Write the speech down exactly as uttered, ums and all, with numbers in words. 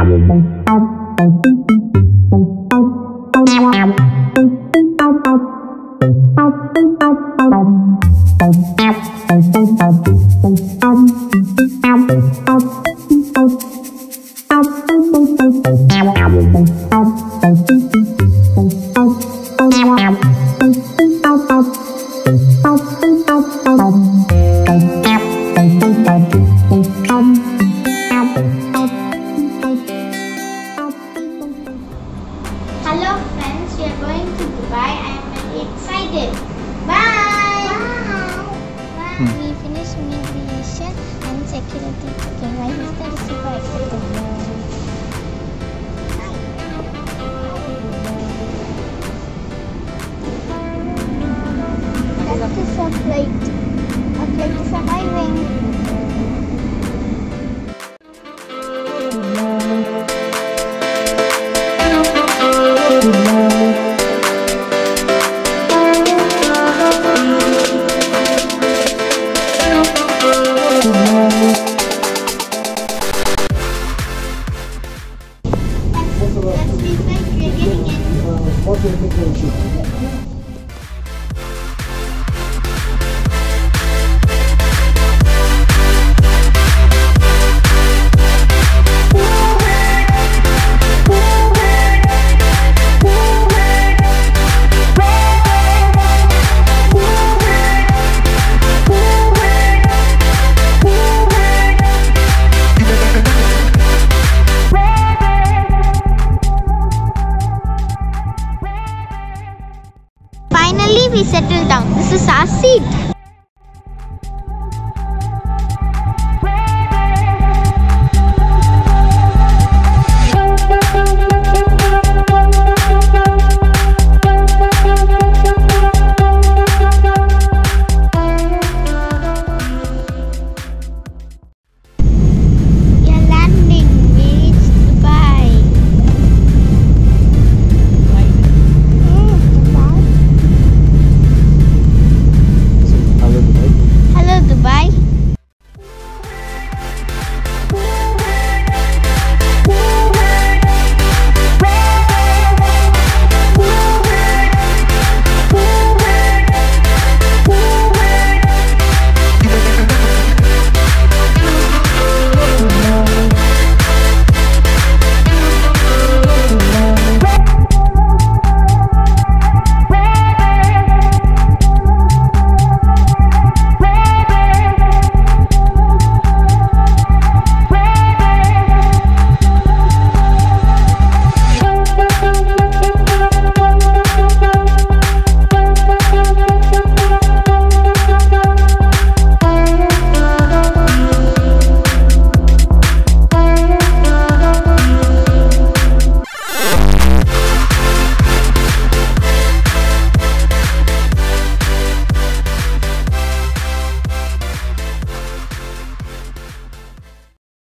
Hello friends, we are going to Dubai. I am very excited. Bye! Bye! Hmm. We finished immigration and security checking. Why is that super excited? That is a flight. A flight is arriving. Finally, we settled down. This is our seat.